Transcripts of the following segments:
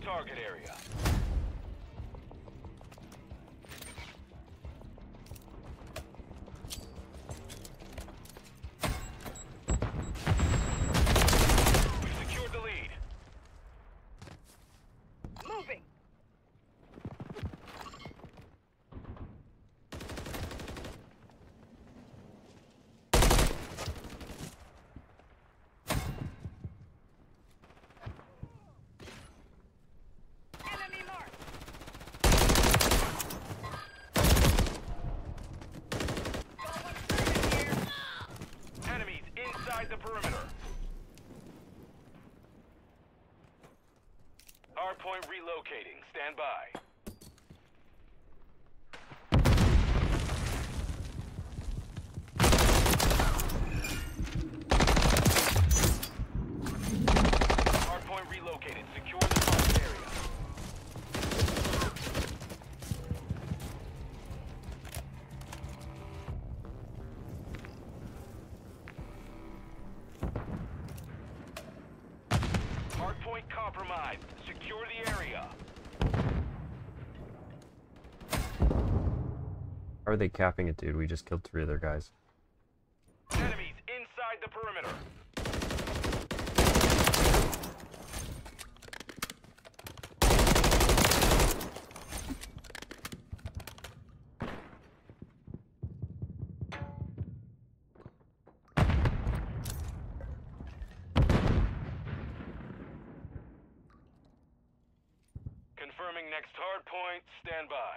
target area. We've secured the lead. Moving. Enemy marked. Got one shooting here. Enemies inside the perimeter. Hardpoint relocating. Stand by. Hardpoint relocated. Secure the target area. Hardpoint compromised. Secure the area. How are they capping it, dude? We just killed 3 of their guys. Enemies inside the perimeter. Confirming next hard point. Stand by.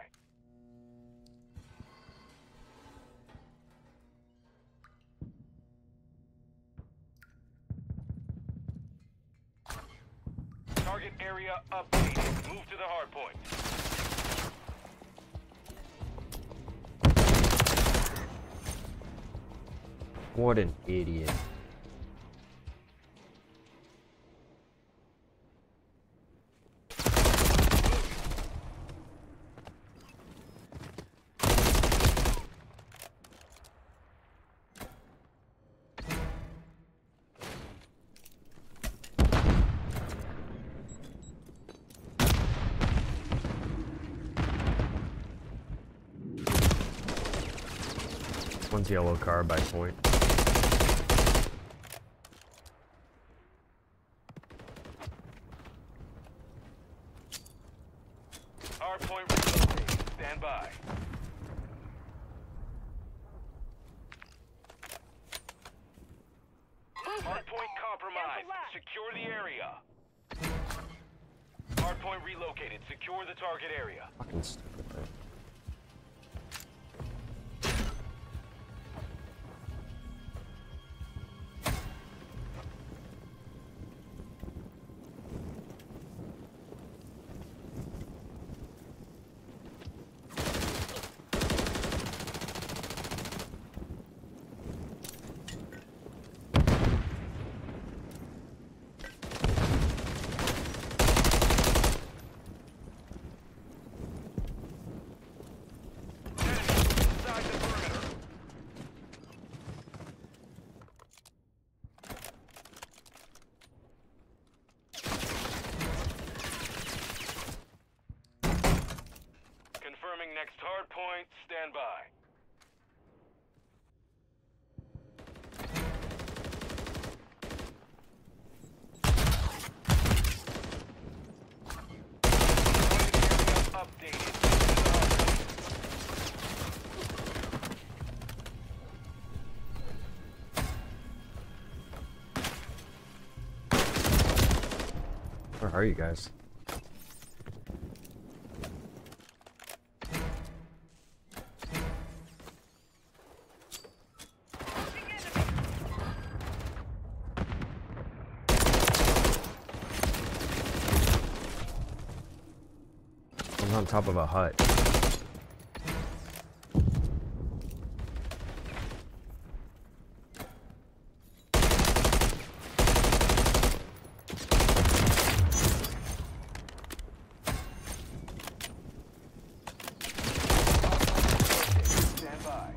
Target area updated. Move to the hard point. What an idiot. One's yellow car by point. Hardpoint relocating. Stand by. Hardpoint compromised. Secure the area. Hardpoint relocated. Secure the target area. Fucking stupid, man. Inside the perimeter. Confirming next hard point. Stand by. Updated. Where are you guys? I'm on top of a hut. Stand by.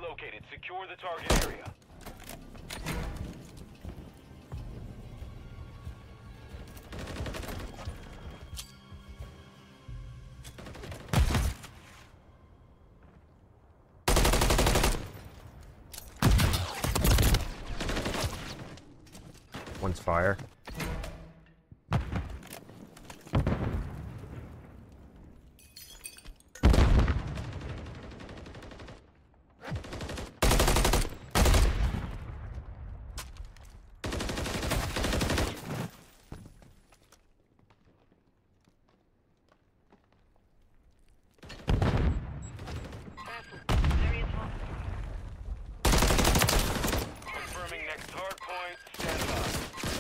relocated. Secure the target area. One's fire. Area's hot. Confirming next hard point. Stand by.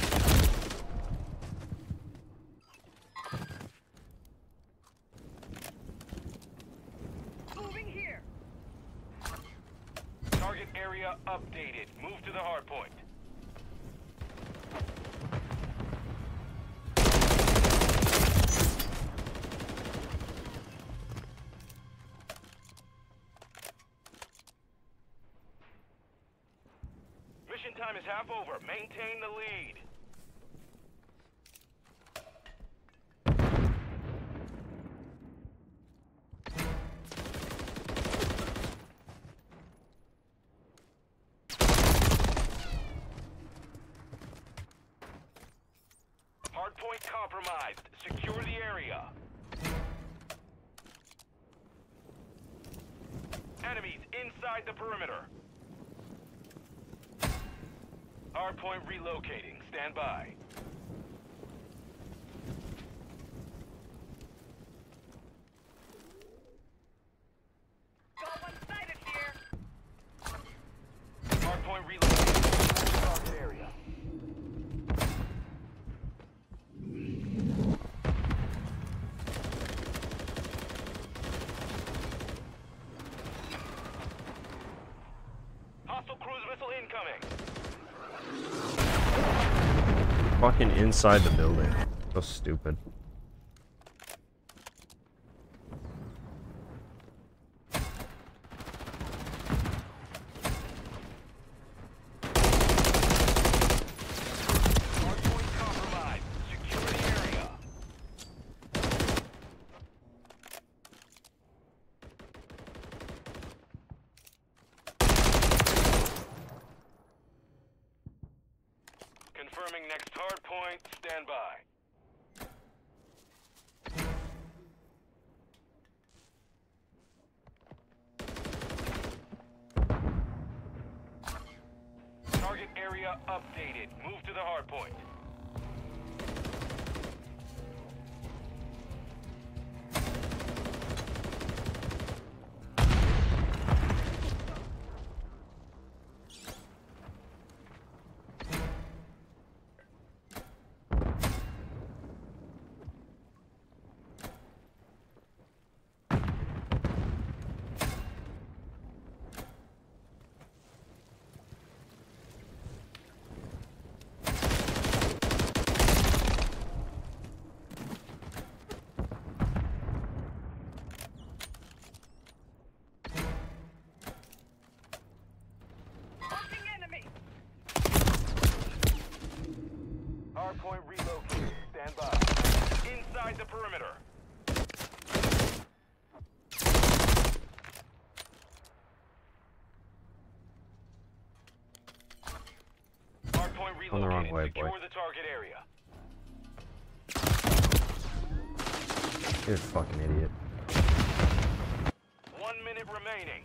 Moving here. Target area updated. Move to the hard point. Mission time is half over. Maintain the lead. Hardpoint compromised. Secure the area. Enemies inside the perimeter. Hardpoint relocating. Stand by. Got one sighted here. Hardpoint relocating. Target area. Hostile cruise missile incoming. Fucking inside the building. So stupid. Hardpoint compromised. Secure the area. Confirming next hard point. Stand by. Target area updated. Move to the hard point. Marking enemy. Hardpoint relocated. Stand by. Inside the perimeter. Hardpoint relocated. On the wrong way, Secure boy. the target area. You're a fucking idiot. 1 minute remaining.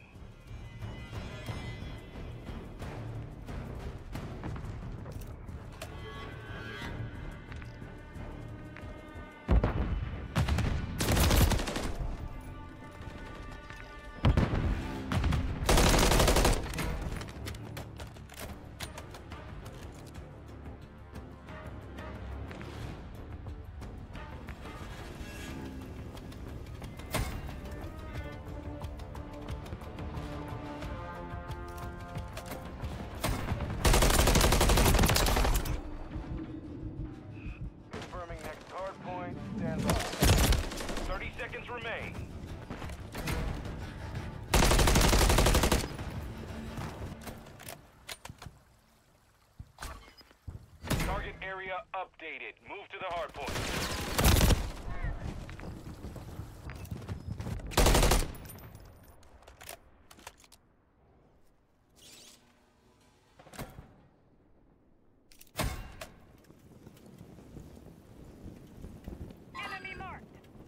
area updated. Move to the hard point. Enemy marked.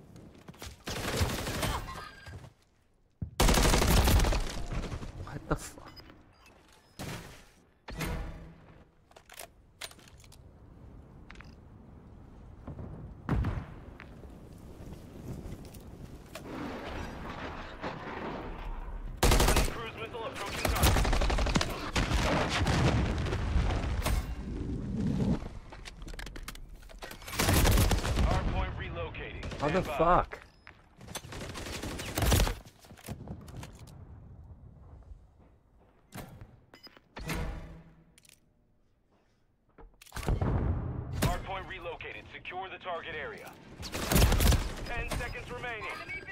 What the fuck? Friendly cruise missile approaching target. Hard point relocating. How the Stand by. fuck? Hard point relocated. Secure the target area. 10 seconds remaining. Enemy